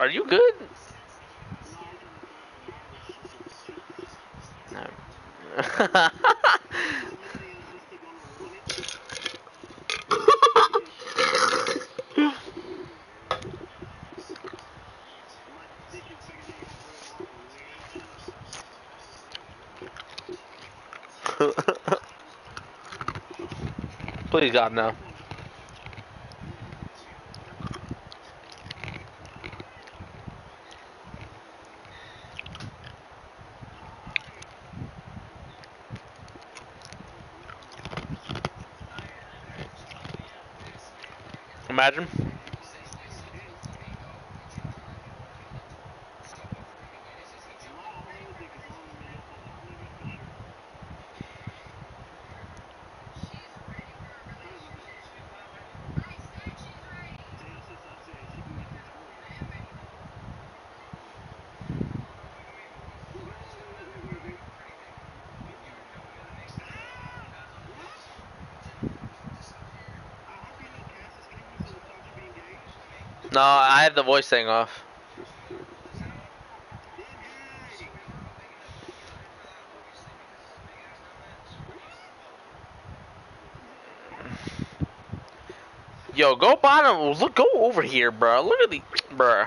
Are you good? No. Please God, no. Imagine. No, I have the voice thing off. Yo, go bottom. Look, go over here, bro. Look at the, bro.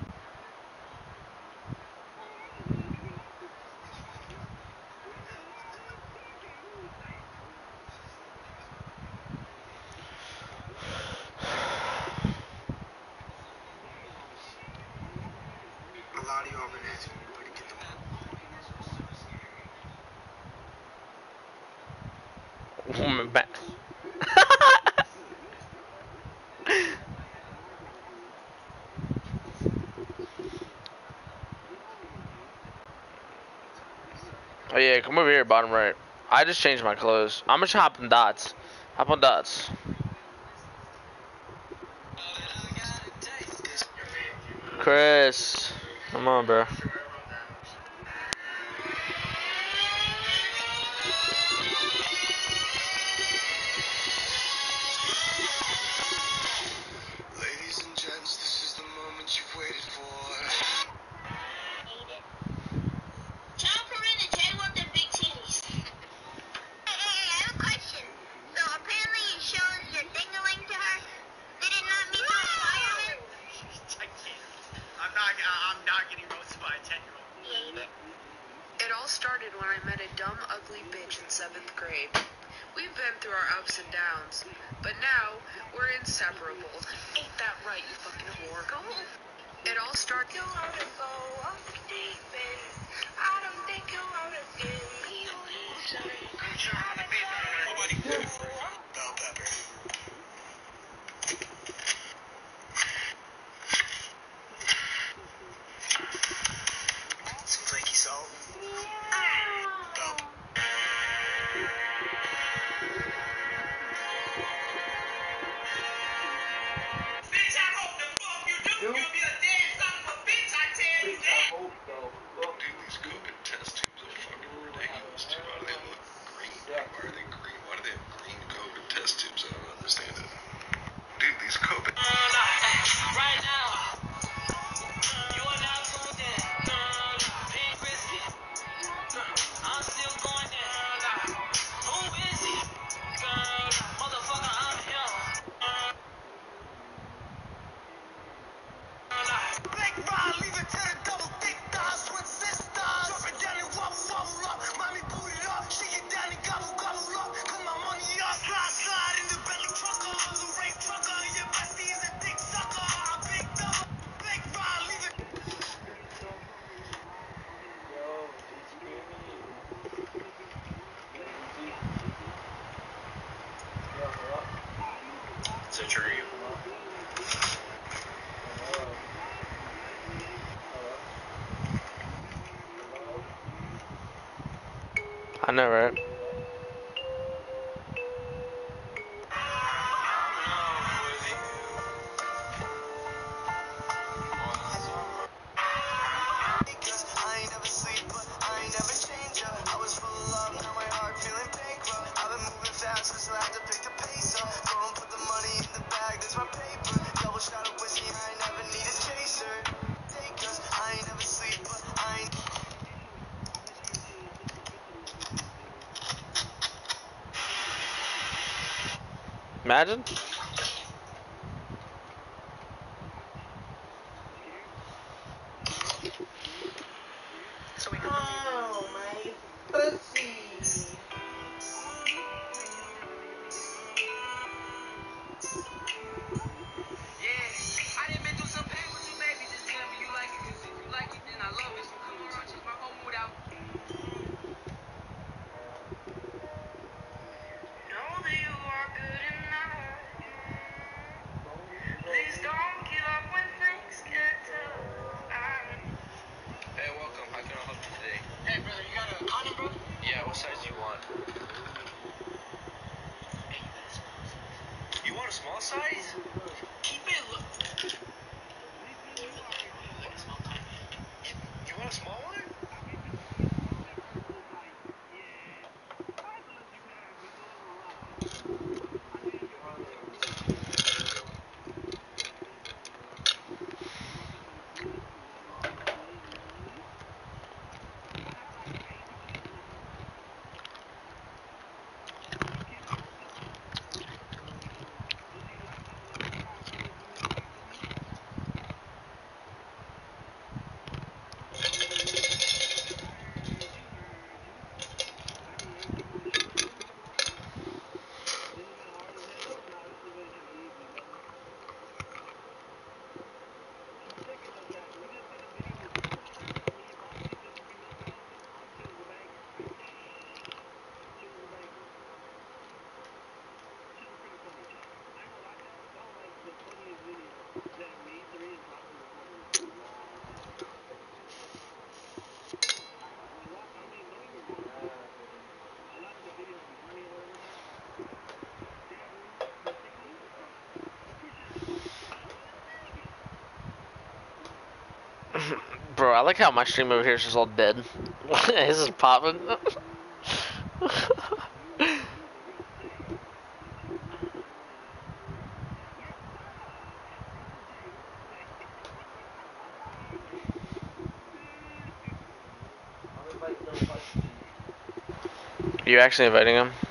Oh yeah, come over here, bottom right. I just changed my clothes. I'm gonna hop on dots. Hop on dots. Chris, come on, bro. Ladies and gents, this is the moment you've waited for. Tell Corinna Jay want them big titties. Hey, I have a question. So apparently it shows you're dingling to her. Did it not mean the requirement? I can't. I'm not getting roasted by a 10-year-old. It all started when I met a dumb, ugly bitch in 7th grade. We've been through our ups and downs, but now we're inseparable. Ain't that right, you fucking whore? Go. It all started. You wanna go off the deep end. I don't think you wanna give me Nobody did it for you. Bell pepper. Some flaky salt. Bell. Bitch, I hope the fuck you do. You'll be a dead son of a bitch, I tell you that. Dude, these COVID test tubes are fucking ridiculous, too. Why do they look green? Why are they green? Why do they have green COVID test tubes? I don't understand it. Dude, these COVID... Right now, you are now tuned in. Big risky. I'm still going in. Who is he? Motherfucker, I'm him. Big Rod, leave it to the double thick thighs with sisters. Jumping down and wobble, wobble up. Mommy boot it up. She get down and gobble, gobble up. Put my money up. Slide, slide in the belly trucker. The rape trucker. Your bestie is a dick sucker. A big double. Big Rod, leave it. Is that true? I know, right? I ain't never sleep, but I ain't never change up. I was full of love, now my heart feeling bankrupt. I've been moving fast, cause I had to pick the pace up. Go and put the money in the bag, that's my paper. Double shot of whiskey, I ain't never need a chaser. Imagine. So we can Oh, my pussy. Yeah, I done been through some pain with you, baby. Just tell me you like it, 'cause if you like it, then I love it. So come around, change my whole mood out. Know that you are good enough. Please don't give up when things get tough. Hey, welcome. How can I help you today? Hey, brother, you got a condom, bro? Yeah, what size do you want? You want a small size? Keep it look. You want a small one? Bro, I like how my stream over here is just all dead. This is popping. You actually inviting him?